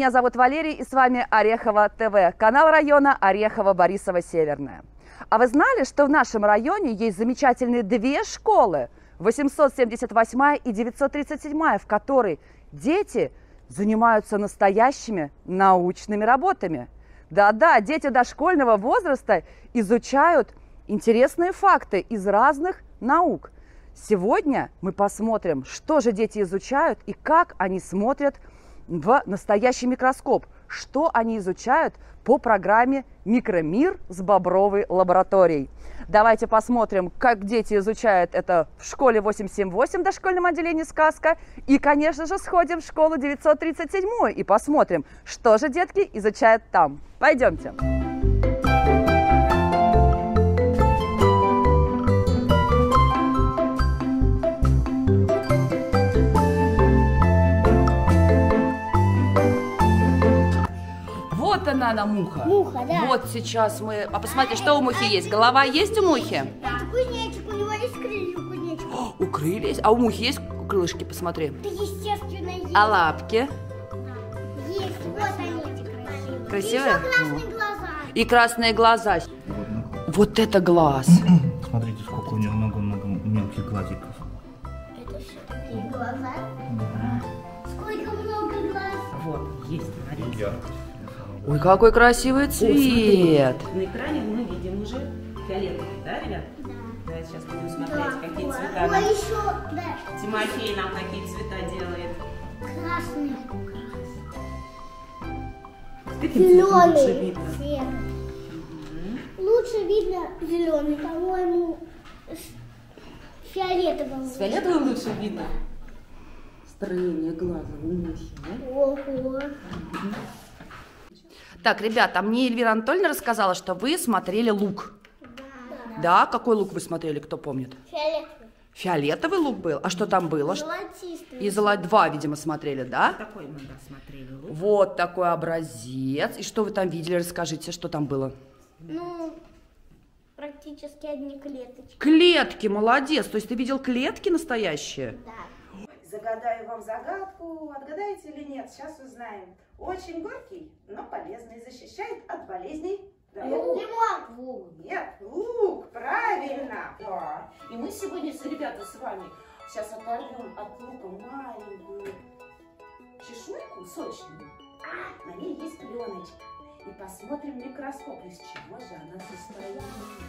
меня зовут Валерий, и с вами Орехово ТВ, канал района Орехово-Борисово-Северное. А вы знали, что в нашем районе есть замечательные две школы, 878 и 937, в которой дети занимаются настоящими научными работами? Да-да, дети дошкольного возраста изучают интересные факты из разных наук. Сегодня мы посмотрим, что же дети изучают и как они смотрят в настоящий микроскоп, что они изучают по программе «Микромир» с Бобровой лабораторией. Давайте посмотрим, как дети изучают это в школе 878 в дошкольном отделении «Сказка». И, конечно же, сходим в школу 937 и посмотрим, что же детки изучают там. Пойдемте. Вот она муха. Муха, да. Вот сейчас мы... А посмотрите, что у мухи есть? Голова есть у мухи? Да. Кузнечик, у него есть крылья, кузнечик. У крылья есть? А у мухи есть крылышки? Посмотри. Да, естественно, есть. А лапки? Есть, вот они эти красивые. Красивые? Еще красные глаза. И красные глаза. Вот это глаз. Смотрите, сколько у него много-много мелких глазиков. Это все такие глаза? Да. Сколько много глаз. Вот, есть, смотрите. Ой, какой красивый цвет. На экране мы видим уже фиолетовый, да, ребят? Да. Да, сейчас будем смотреть, Да. какие цвета Ой, нам. еще, да. Тимофей нам какие цвета делает. Красный. Каким цветом лучше Зеленый видно? цвет. Лучше видно зеленый, по-моему, с фиолетовым. С фиолетовым лучше видно? Строение глаза у мухи, да? Ого. Так, ребята, мне Эльвира Анатольевна рассказала, что вы смотрели лук. Да. Да? Какой лук вы смотрели, кто помнит? Фиолетовый. Фиолетовый лук был? А что там было? Золотистый. И два, видимо, смотрели, да? Такой мы смотрели лук. Вот такой образец. И что вы там видели? Расскажите, что там было? Ну, практически одни клеточки. Клетки, молодец. То есть ты видел клетки настоящие? Да. Загадаю вам загадку, отгадаете или нет, сейчас узнаем. Очень горький, но полезный, защищает от болезней. Да. Лимон. Нет, лук, правильно. Да. И мы сегодня, ребята, с вами сейчас оторвем от лука маленькую чешуйку сочную. На ней есть пленочка. И посмотрим в микроскоп, из чего же она состоит.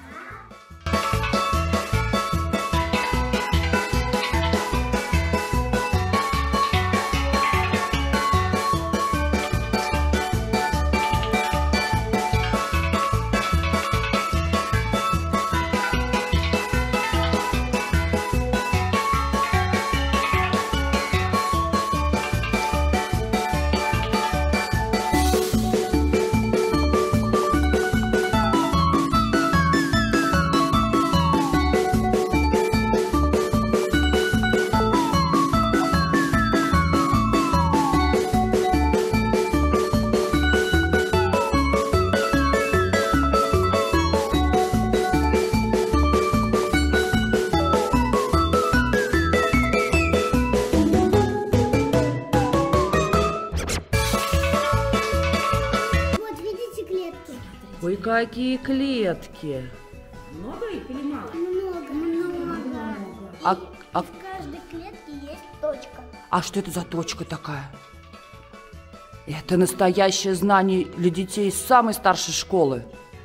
Вот, видите клетки? Ой, какие клетки. Много их или мало? Много. А В каждой клетке есть точка. что это за точка такая? Это настоящее знание для детей из самой старшей школы.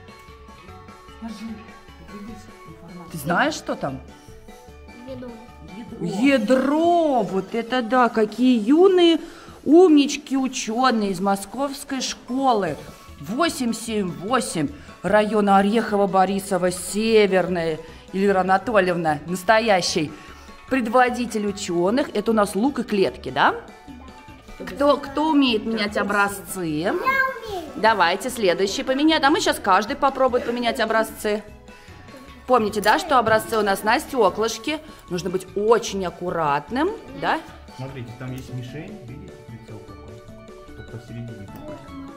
Ты знаешь, что там? Веду. Ядро! Вот это да! Какие юные умнички ученые из московской школы. 878 района Орехово-Борисово-Северное. Эльвира Анатольевна, настоящий предводитель ученых. Это у нас лук и клетки, да? Кто умеет менять образцы? Я умею. Давайте следующий поменять. А мы сейчас каждый попробует поменять образцы. Помните, да, что образцы у нас на стеклышке. Нужно быть очень аккуратным, да? Смотрите, там есть мишень, видите, прицел такой, чтобы посередине попасть.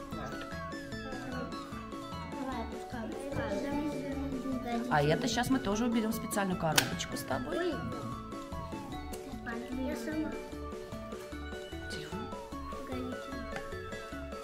А это сейчас мы тоже уберем в специальную коробочку с тобой. Я сама.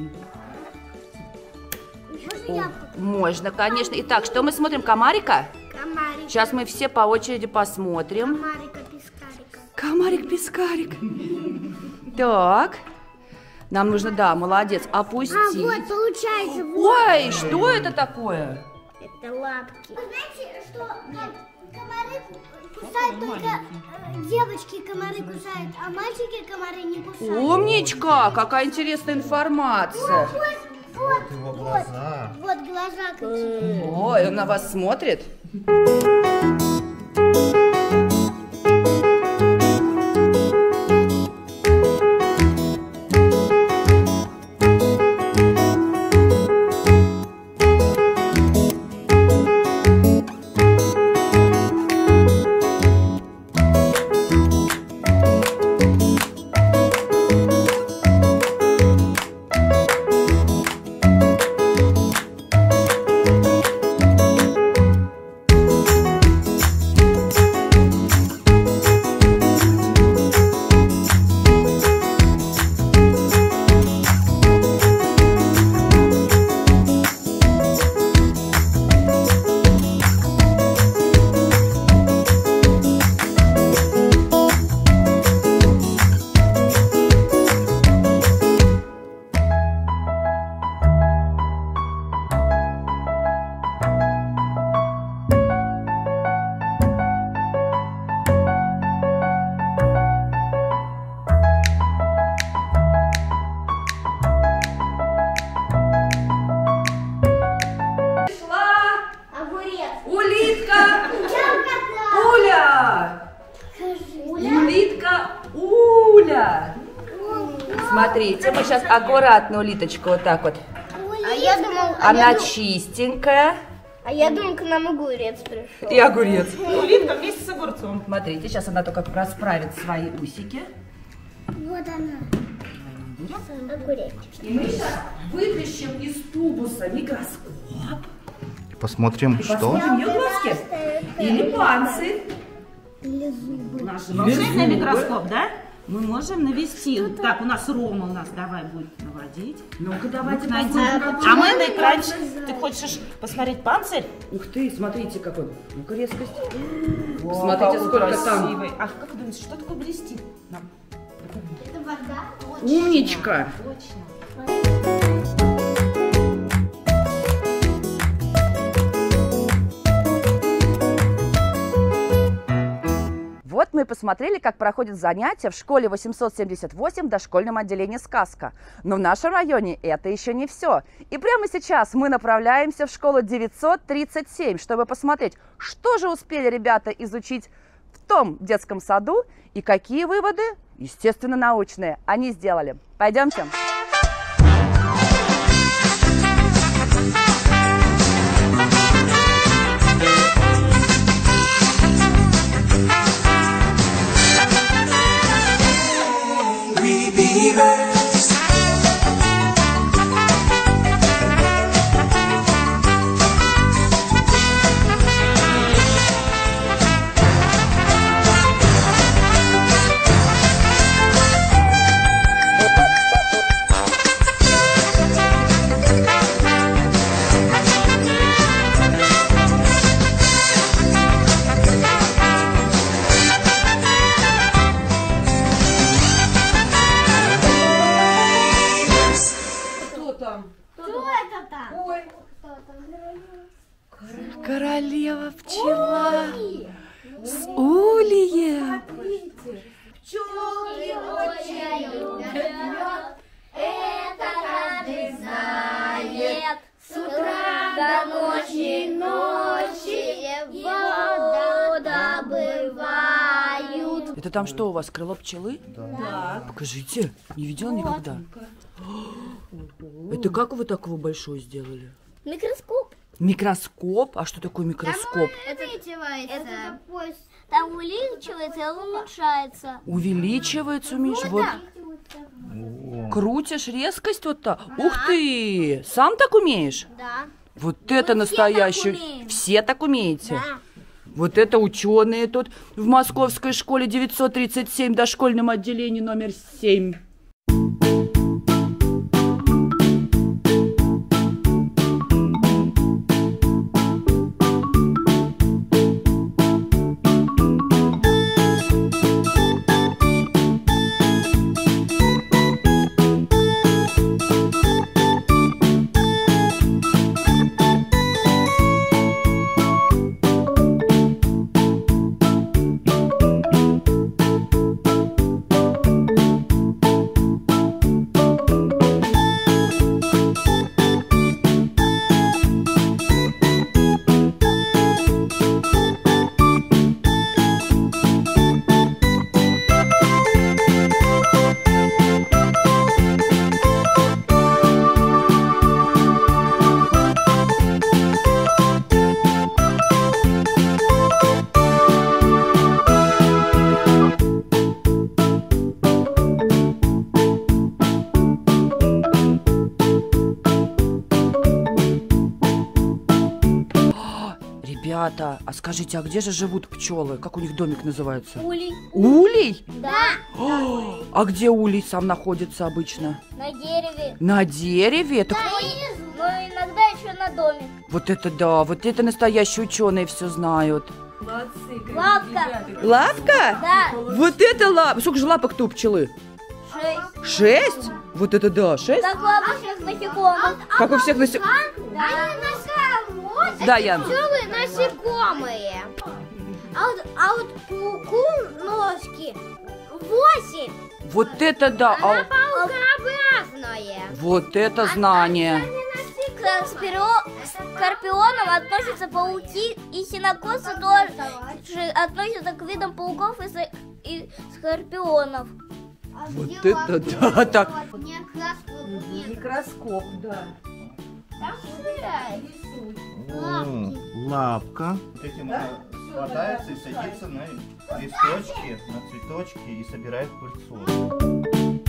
Можно я? Можно, конечно. Итак, что мы смотрим? Комарика? Комарик. Сейчас мы все по очереди посмотрим. Комарика-пескарика. Комарик-пескарик. Так. Нам нужно, да, молодец, опустить. Вот, получается, вот. Ой, что это такое? Это лапки. Вы знаете, что комары кусают только девочки комары кусают, а мальчики комары не кусают. Умничка! Какая интересная информация. Вот Его глаза. Вот глаза какие. Ой, он на вас смотрит. Огурец. Улитка! Кота. Уля! Уля. Улитка Уля! Смотрите, мы сейчас аккуратно улиточку вот так вот. А я думал, Она чистенькая. к нам огурец пришел. И огурец. Улитка вместе с огурцом. Смотрите, сейчас она только расправит свои усики. Вот она. Огурец. И мы сейчас вытащим из тубуса микроскоп. Посмотрим, что. Посмотрим ее глазки. Или панцирь. Или зубы. Наш волшебный микроскоп, да? Мы можем навести. Так, у нас Рома давай будет наводить. Ну-ка, давайте Найди. посмотрим. А мы на экранчик. Ты хочешь посмотреть панцирь? Ух ты, смотрите какой. Ну-ка, резкость. Смотрите, сколько там. Красивый. А как вы думаете, что такое блестит? Нам? Это вода. Умничка. Точно. Вот мы и посмотрели, как проходят занятия в школе 878 в дошкольном отделении «Сказка». Но в нашем районе это еще не все. И прямо сейчас мы направляемся в школу 937, чтобы посмотреть, что же успели ребята изучить в том детском саду и какие выводы, естественно, научные, они сделали. Пойдемте. Королева пчела с ульем. Пчелки очень любят мед, это каждый знает. С утра до ночи воду добывают. Это там что у вас, крыло пчелы? Да. Покажите, не видел никогда. Это как вы такого большого сделали? Микроскоп. Микроскоп? А что такое микроскоп? Это там увеличивается и уменьшается. Увеличивается, Миш, вот. О, Крутишь резкость вот так. Ух ты! Сам так умеешь? Да. Вот это настоящий. умеем. Все так умеете? Да. Вот это ученые тут в Московской школе 937 дошкольном отделении номер 7. Ребята, а скажите, а где же живут пчелы? Как у них домик называется? Улей. Улей? Да. А где улей сам находится обычно? На дереве. На дереве? Так Но иногда еще на доме. вот это да, вот это настоящие ученые все знают. Молодцы, Лапка. ребята. Лапка? Да. Вот это лапка. Сколько же лапок-то у пчелы? 6. 6? Вот это да, 6? Как у обычных насекомых. Как у всех насекомых. Да, Ян. Пчелы насекомые. А вот пауку ножки 8. Вот это да. Паукообразное. Вот это знание. К скорпионам относятся пауки, и синокосы тоже относятся к видам пауков и скорпионов. Вот это да, так. Микроскоп, да. Лапка. Вот этим хватается и садится на листочки, на цветочки и собирает пыльцу.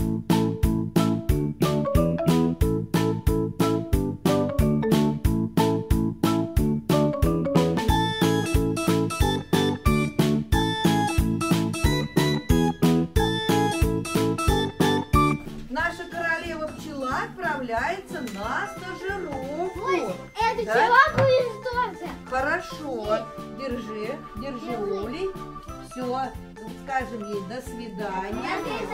Наша королева пчела отправляется на стажировку. Это Да? чего будет? Хорошо. Держи, улей. Все, скажем ей до свидания.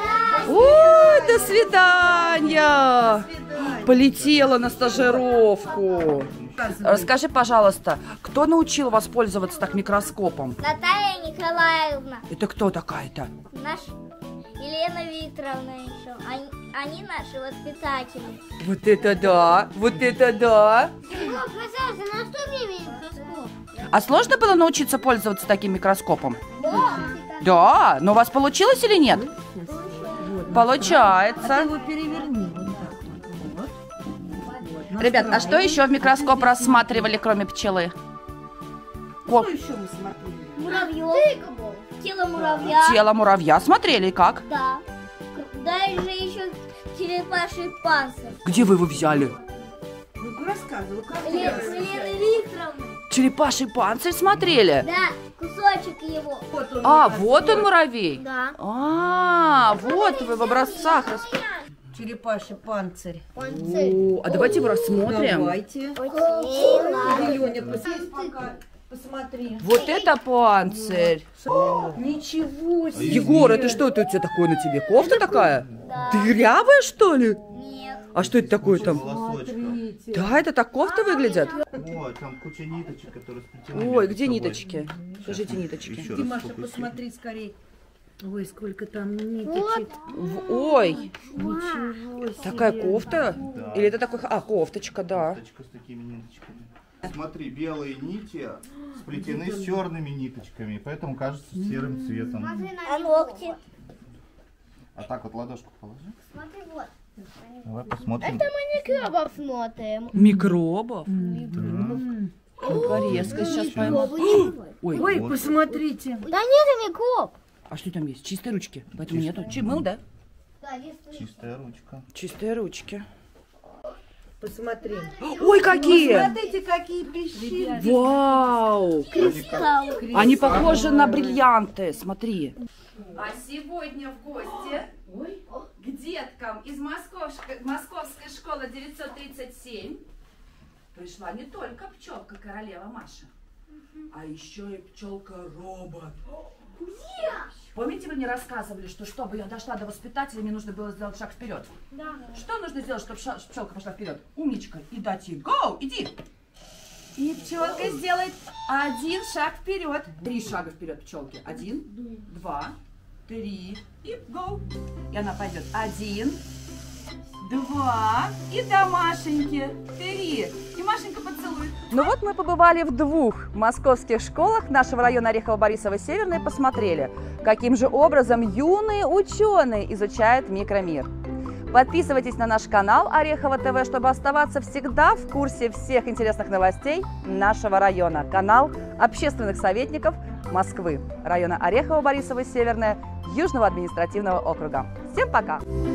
Ой, до свидания. До свидания. Полетела на стажировку. Расскажи, пожалуйста, кто научил вас пользоваться так микроскопом? Наталья Николаевна, Это кто такая-то? наш Елена Викторовна еще. Они наши воспитатели. Вот это да, вот это да. Пожалуйста, на что мне микроскоп? А сложно было научиться пользоваться таким микроскопом? Да. Да, но у вас получилось или нет? А ты Получается. его переверни. Вот так вот. Вот. Ребят, а что еще в микроскоп рассматривали, кроме пчелы? Что еще мы смотрели? Муравьев. Тело муравья. Тело муравья смотрели, как? Да. Даже еще черепаший панцирь. Где вы его взяли? Ну, рассказывай, как ты Елены рассказывала. Викторовны. Черепаший панцирь смотрели? Да, кусочек его. Вот он, А, микроскоп. вот он муравей. Да. А, вот вы в образцах. Черепаший панцирь. О, а давайте его рассмотрим. Давайте. Окей. Леня, посмотри. Вот это панцирь. Ничего себе. Егор, это что это у тебя такое на тебе? Кофта такая? Дырявая, что ли? Нет. А что это такое там? Волосочка. Смотрите. Да, это так кофты выглядят? Ой, там куча ниточек, которые сплетены. Ой, между где собой. ниточки? Покажите ниточки. Еще Ты, раз Маша, сфокусируй. посмотри скорей. Ой, сколько там ниточек. Ой, Ничего себе. такая кофта? Да. Или это такой... А, кофточка, да. Кофточка с такими ниточками. Смотри, белые нити сплетены с черными ниточками, поэтому кажется серым цветом. А ногти? А так вот ладошку положи. Смотри, вот. Давай посмотрим. Микробов смотрим. Микробов? М. Ну-ка, резко сейчас пойму. Ой, Ой, Вот. посмотрите. Да нет микроб. а что там есть? Чистые ручки? Поэтому нету. Мыл, да? Чистая ручка. Чистые ручки. Посмотри. Ой, какие! Смотрите, какие песчинки. Вау! Кристалл. Они похожи на бриллианты, смотри. А сегодня в гости к деткам из Московской школы 937 пришла не только пчелка королева Маша, а еще и пчелка-робот. Помните, вы мне рассказывали, что чтобы я дошла до воспитателя, мне нужно было сделать шаг вперед? Да. Что нужно сделать, чтобы пчелка пошла вперед? Умничка. И дать ей go, иди. И пчелка сделает один шаг вперед. 3 шага вперед пчелки. 1, 2, 3 и go. И она пойдет 1, 2 и до Машеньки 3. И Машенька поцелует. Ну вот мы побывали в 2 московских школах нашего района Орехово-Борисово-Северное и посмотрели, каким же образом юные ученые изучают микромир. Подписывайтесь на наш канал Орехово ТВ, чтобы оставаться всегда в курсе всех интересных новостей нашего района. Канал общественных советников Москвы, района Орехово-Борисово-Северное, Южного административного округа. Всем пока!